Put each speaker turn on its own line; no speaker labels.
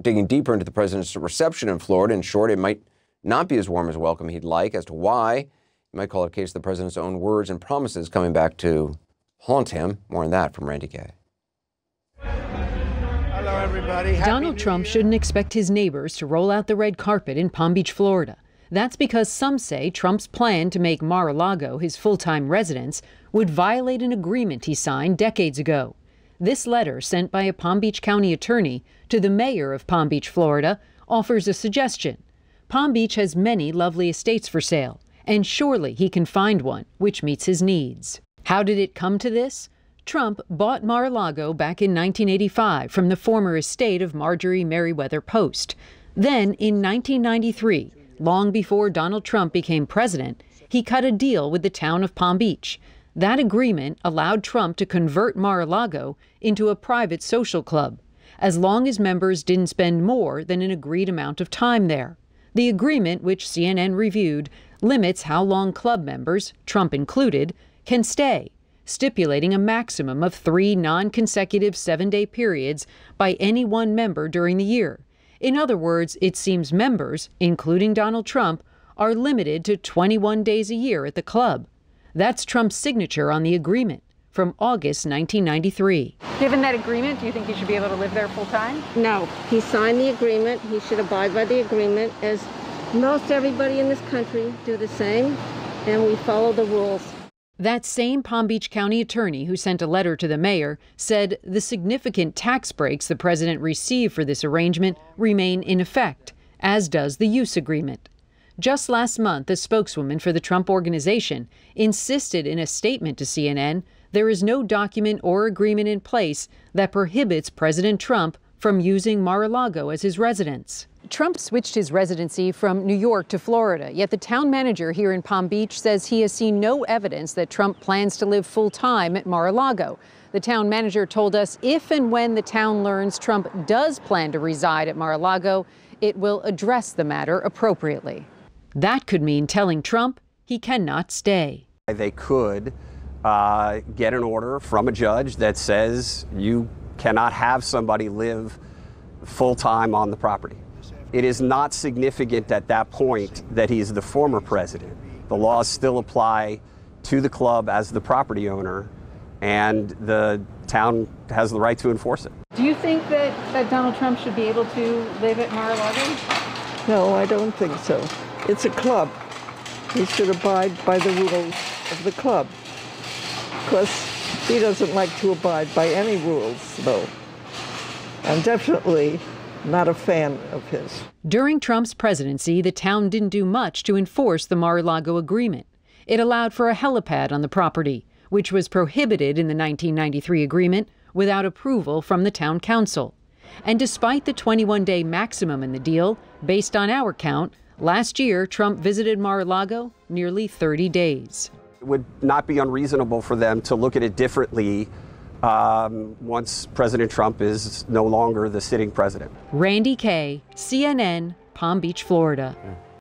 digging deeper into the president's reception in Florida. In short, it might not be as warm as welcome he'd like. As to why, you might call it a case of the president's own words and promises coming back to haunt him. More on that from Randi Kaye.
Hello, everybody.
Donald Trump shouldn't expect his neighbors to roll out the red carpet in Palm Beach, Florida. That's because some say Trump's plan to make Mar-a-Lago his full-time residence would violate an agreement he signed decades ago. This letter, sent by a Palm Beach County attorney to the mayor of Palm Beach, Florida, offers a suggestion. Palm Beach has many lovely estates for sale, and surely he can find one which meets his needs. How did it come to this? Trump bought Mar-a-Lago back in 1985 from the former estate of Marjorie Merriweather Post. Then, in 1993, long before Donald Trump became president, he cut a deal with the town of Palm Beach. That agreement allowed Trump to convert Mar-a-Lago into a private social club, as long as members didn't spend more than an agreed amount of time there. The agreement, which CNN reviewed, limits how long club members, Trump included, can stay, stipulating a maximum of 3 non-consecutive 7-day periods by any one member during the year. In other words, it seems members, including Donald Trump, are limited to 21 days a year at the club. That's Trump's signature on the agreement from August 1993.
Given that agreement, do you think he should be able to live there full time?
No. He signed the agreement. He should abide by the agreement, as most everybody in this country do the same, and we follow the rules.
That same Palm Beach County attorney who sent a letter to the mayor said the significant tax breaks the president received for this arrangement remain in effect, as does the use agreement. Just last month, a spokeswoman for the Trump Organization insisted in a statement to CNN there is no document or agreement in place that prohibits President Trump from using Mar-a-Lago as his residence. Trump switched his residency from New York to Florida, yet the town manager here in Palm Beach says he has seen no evidence that Trump plans to live full-time at Mar-a-Lago. The town manager told us if and when the town learns Trump does plan to reside at Mar-a-Lago, it will address the matter appropriately. That could mean telling Trump he cannot stay.
They could get an order from a judge that says you cannot have somebody live full-time on the property. It is not significant at that point that he's the former president. The laws still apply to the club as the property owner, and the town has the right to enforce it.
Do you think that Donald Trump should be able to live at Mar-a-Lago?
No, I don't think so. It's a club. He should abide by the rules of the club. Because he doesn't like to abide by any rules, though. I'm definitely not a fan of his.
During Trump's presidency, the town didn't do much to enforce the Mar-a-Lago agreement. It allowed for a helipad on the property, which was prohibited in the 1993 agreement without approval from the town council. And despite the 21-day maximum in the deal, based on our count, last year Trump visited Mar-a-Lago nearly 30 days.
It would not be unreasonable for them to look at it differently once President Trump is no longer the sitting president.
Randi Kaye, CNN, Palm Beach, Florida.